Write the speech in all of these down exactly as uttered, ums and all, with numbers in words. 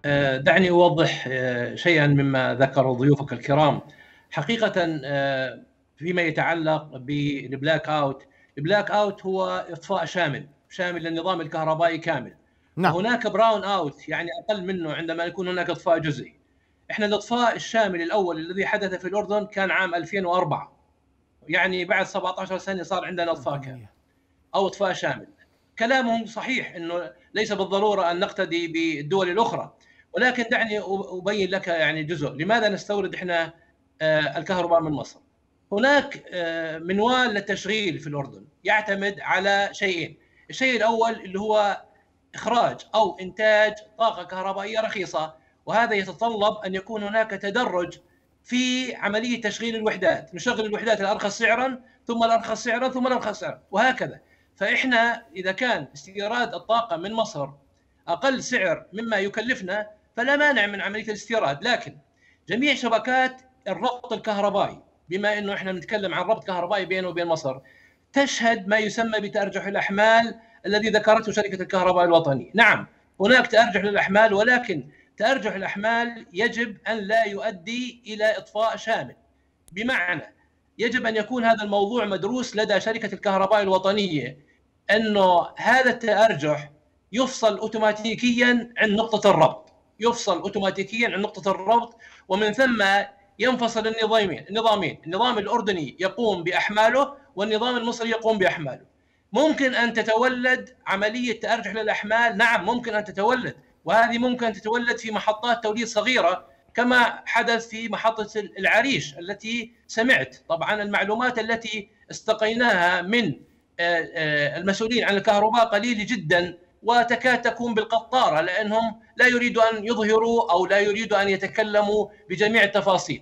آه، دعني أوضح آه، شيئا مما ذكر ضيوفك الكرام. حقيقة آه، فيما يتعلق بالبلاك أوت، البلاك أوت هو إطفاء شامل شامل للنظام الكهربائي كامل، نعم. وهناك براون أوت يعني أقل منه عندما يكون هناك إطفاء جزئي. إحنا الإطفاء الشامل الأول الذي حدث في الأردن كان عام ألفين وأربعة، يعني بعد سبعة عشر سنة صار عندنا إطفاء كامل أو إطفاء شامل. كلامهم صحيح أنه ليس بالضرورة أن نقتدي بالدول الأخرى، ولكن دعني أبين لك يعني جزء لماذا نستورد إحنا الكهرباء من مصر. هناك منوال للتشغيل في الأردن يعتمد على شيئين. الشيء الأول اللي هو إخراج أو إنتاج طاقة كهربائية رخيصة، وهذا يتطلب أن يكون هناك تدرج في عملية تشغيل الوحدات، نشغل الوحدات الأرخص سعرا ثم الأرخص سعرا ثم الأرخص سعرا وهكذا. فإحنا إذا كان استيراد الطاقة من مصر أقل سعر مما يكلفنا فلا مانع من عملية الاستيراد، لكن جميع شبكات الربط الكهربائي، بما أنه إحنا نتكلم عن ربط كهربائي بينه وبين مصر، تشهد ما يسمى بتأرجح الأحمال الذي ذكرته شركة الكهرباء الوطنية. نعم هناك تأرجح للأحمال، ولكن تأرجح الأحمال يجب أن لا يؤدي إلى إطفاء شامل، بمعنى يجب أن يكون هذا الموضوع مدروس لدى شركة الكهرباء الوطنية، أنه هذا التأرجح يفصل أوتوماتيكيا عن نقطة الربط، يفصل أوتوماتيكيا عن نقطة الربط، ومن ثم ينفصل النظامين النظامين النظام الأردني يقوم بأحماله والنظام المصري يقوم بأحماله. ممكن أن تتولد عملية تأرجح للأحمال، نعم ممكن أن تتولد، وهذه ممكن تتولد في محطات توليد صغيرة كما حدث في محطة العريش التي سمعت. طبعا المعلومات التي استقيناها من المسؤولين عن الكهرباء قليلة جدا، وتكاد تكون بالقطارة، لأنهم لا يريدوا أن يظهروا أو لا يريدوا أن يتكلموا بجميع التفاصيل.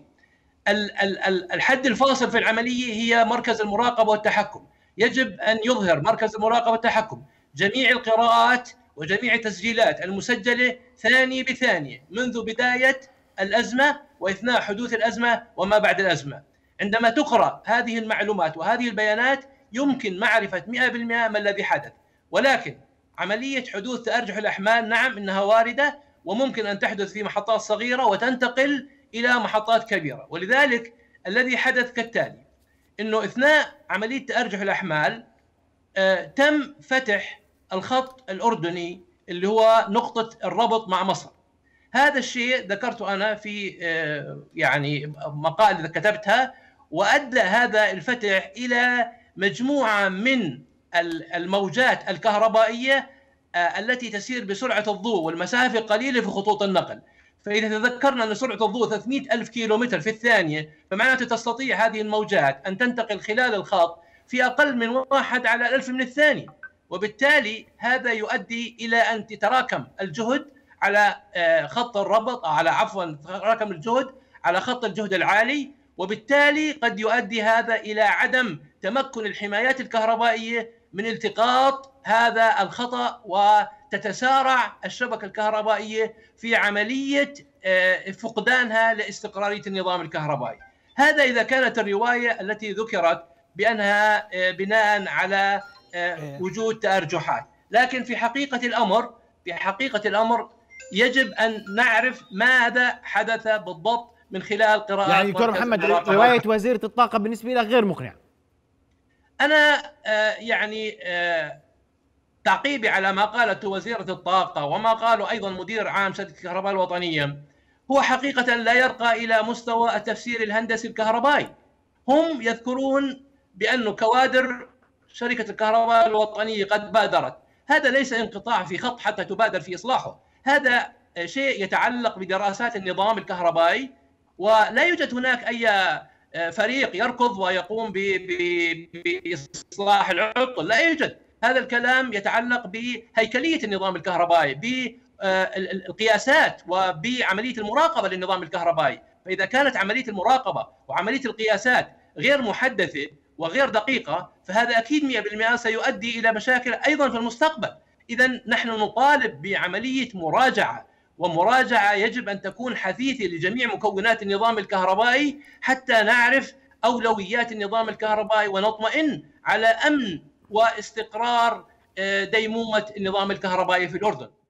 الحد الفاصل في العملية هي مركز المراقبة والتحكم. يجب أن يظهر مركز المراقبة والتحكم جميع القراءات وجميع التسجيلات المسجلة ثاني بثانية منذ بداية الأزمة وإثناء حدوث الأزمة وما بعد الأزمة. عندما تقرأ هذه المعلومات وهذه البيانات يمكن معرفة مئة بالمئة ما الذي حدث. ولكن عملية حدوث تأرجح الأحمال نعم إنها واردة، وممكن أن تحدث في محطات صغيرة وتنتقل إلى محطات كبيرة. ولذلك الذي حدث كالتالي: إنه أثناء عملية تأرجح الأحمال آه تم فتح الخط الأردني اللي هو نقطة الربط مع مصر. هذا الشيء ذكرته أنا في آه يعني مقال إذا كتبتها، وأدى هذا الفتح إلى مجموعة من الموجات الكهربائية آه التي تسير بسرعة الضوء والمسافة قليلة في خطوط النقل. فإذا تذكرنا أن سرعة الضوء ثلاثمئة ألف كيلومتر في الثانية، فمعناته تستطيع هذه الموجات أن تنتقل خلال الخط في أقل من واحد على ألف من الثانية، وبالتالي هذا يؤدي إلى أن تتراكم الجهد على خط الربط، على عفوا تراكم الجهد على خط الجهد العالي، وبالتالي قد يؤدي هذا إلى عدم تمكن الحمايات الكهربائية من التقاط هذا الخطأ، وتتسارع الشبكة الكهربائية في عملية فقدانها لاستقرارية النظام الكهربائي. هذا إذا كانت الرواية التي ذكرت بأنها بناء على وجود تأرجحات، لكن في حقيقة الأمر في حقيقة الأمر يجب أن نعرف ماذا حدث بالضبط من خلال قراءات. يعني دكتور محمد، رواية وزيرة الطاقة بالنسبة لك غير مقنعة. أنا يعني تعقيبي على ما قالته وزيرة الطاقة وما قاله أيضا مدير عام شركة الكهرباء الوطنية هو حقيقة لا يرقى إلى مستوى التفسير الهندسي الكهربائي. هم يذكرون بأن كوادر شركة الكهرباء الوطنية قد بادرت. هذا ليس انقطاع في خط حتى تبادر في إصلاحه، هذا شيء يتعلق بدراسات النظام الكهربائي، ولا يوجد هناك أي فريق يركض ويقوم بإصلاح العطل، لا يوجد. هذا الكلام يتعلق بهيكلية النظام الكهربائي، بالقياسات وبعملية المراقبة للنظام الكهربائي. فإذا كانت عملية المراقبة وعملية القياسات غير محدثة وغير دقيقة، فهذا أكيد مئة بالمئة سيؤدي إلى مشاكل أيضا في المستقبل. إذن نحن نطالب بعملية مراجعة، ومراجعة يجب أن تكون حثيثة لجميع مكونات النظام الكهربائي حتى نعرف أولويات النظام الكهربائي ونطمئن على أمن واستقرار ديمومة النظام الكهربائي في الأردن.